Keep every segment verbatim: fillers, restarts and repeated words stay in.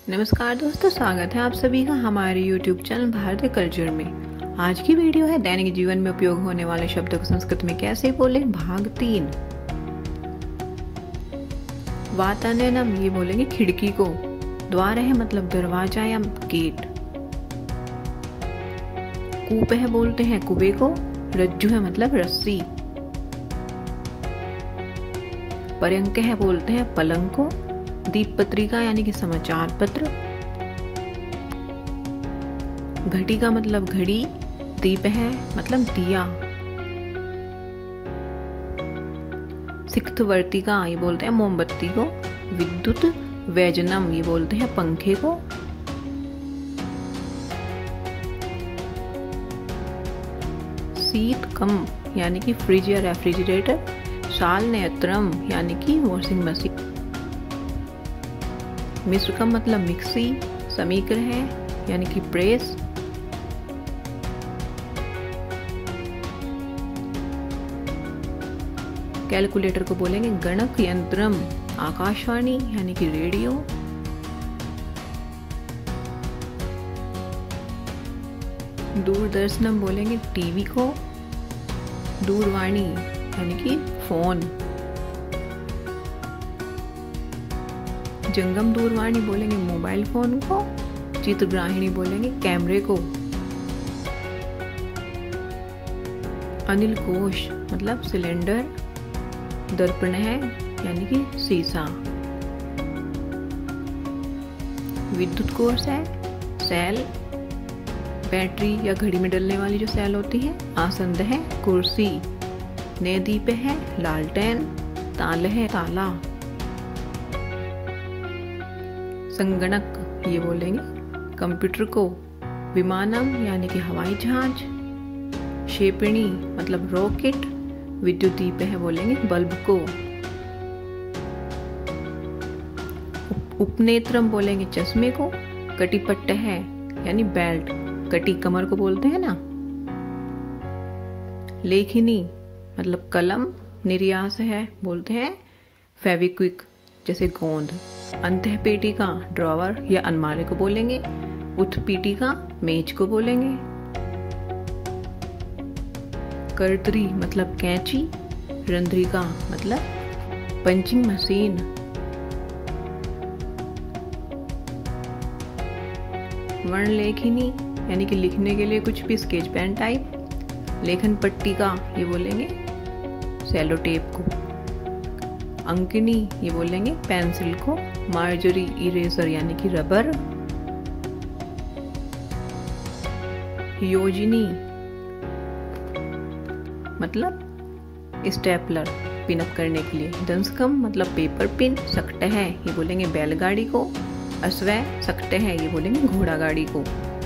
नमस्कार दोस्तों, स्वागत है आप सभी का हमारे यूट्यूब चैनल भारतीय कल्चर में। आज की वीडियो है दैनिक जीवन में उपयोग होने वाले शब्दों को संस्कृत में कैसे बोले, भाग तीन। वातायनम ये बोलेंगे खिड़की को, द्वार है मतलब दरवाजा या गेट, कूप है बोलते हैं कुएं को, रज्जु है मतलब रस्सी, पर्यंक है बोलते हैं पलंग को, दीप पत्रिका यानी कि समाचार पत्र, घटी का मतलब घड़ी, दीप है मतलब दिया, सिक्थवर्तिका ये बोलते हैं मोमबत्ती को, विद्युत वैजनम ये बोलते हैं पंखे को, शीत कम यानी कि फ्रिज या रेफ्रिजरेटर, शाल नेत्रम यानी कि वॉशिंग मशीन, मिश्र का मतलब मिक्सी, समीकर है यानी कि प्रेस, कैलकुलेटर को बोलेंगे गणक यंत्रम, आकाशवाणी यानी कि रेडियो, दूरदर्शनम बोलेंगे टीवी को, दूरवाणी यानी कि फोन, जंगम दूरवाणी बोलेंगे मोबाइल फोन को, चित्रग्राहिणी बोलेंगे कैमरे को, अनिल कोश मतलब सिलेंडर, दर्पण है यानी कि शीशा, विद्युत कोष है सेल, बैटरी या घड़ी में डलने वाली जो सेल होती है, आसंद है कुर्सी, नए दीप है लालटेन, ताल है ताला, संगणक ये बोलेंगे कंप्यूटर को, विमानम यानी कि हवाई जहाज, क्षेपणी मतलब रॉकेट, विद्युत दीप है बोलेंगे बल्ब को, उपनेत्रम बोलेंगे चश्मे को, कटिपट्ट है यानी बेल्ट, कटी कमर को बोलते हैं ना, लेखनी मतलब कलम, निर्यास है बोलते हैं फेविक्विक जैसे गोंद, अंतःपेटिका ड्रॉवर या अलमारी को बोलेंगे, उत्पीठिका मेज को बोलेंगे, कर्तरी मतलब कैंची, रंध्रिका मतलब पंचिंग मशीन, वर्णलेखनी यानी कि लिखने के लिए कुछ भी स्केच पेन टाइप, लेखन पट्टिका ये बोलेंगे सेलो टेप को, अंकनी ये बोलेंगे पेंसिल को, मार्जरी इरेजर यानी कि रबर, योजनी मतलब स्टेपलर पिनअप करने के लिए, दंसकम मतलब पेपर पिन, सकटे है ये बोलेंगे बैलगाड़ी को, अश्वय सकटे है ये बोलेंगे घोड़ा गाड़ी को,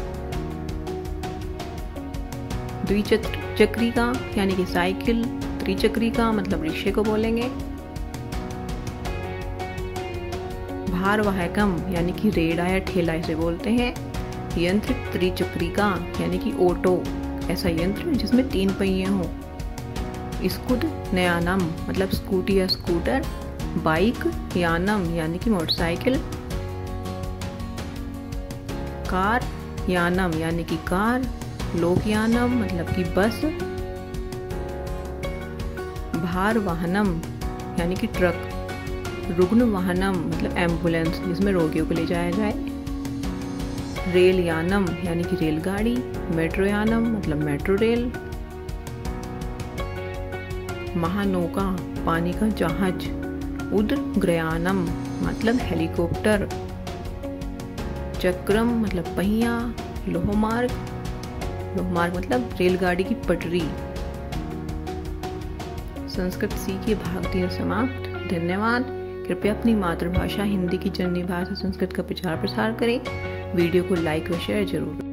द्विचक्रिका यानी कि साइकिल, त्रिचक्रिका मतलब रिक्शे को बोलेंगे, भारवाहकम यानी कि रेड़ा या ठेला इसे बोलते हैं, यंत्र त्रिचक्रिका यानी कि ऑटो ऐसा यंत्र जिसमें तीन पहिए हों, स्कूट नयानम मतलब स्कूटी या स्कूटर, बाइक यानम यानी कि मोटरसाइकिल, कार यानम यानी कि कार, लोकयानम मतलब कि बस, भार वाहनम यानी कि ट्रक, रुग्ण वाहनम मतलब एम्बुलेंस जिसमें रोगियों को ले जाया जाए, रेल यानम यानी कि रेलगाड़ी, मेट्रो यानम मतलब मेट्रो रेल, महानौका पानी का जहाज, उद्ग्रयानम मतलब हेलीकॉप्टर, चक्रम मतलब पहिया, लोहमार्ग, लोहमार्ग मतलब रेलगाड़ी की पटरी। संस्कृत सीखिए भाग तीन समाप्त। धन्यवाद। कृपया अपनी मातृभाषा हिंदी की जननी भाषा संस्कृत का प्रचार प्रसार करें। वीडियो को लाइक व शेयर जरूर।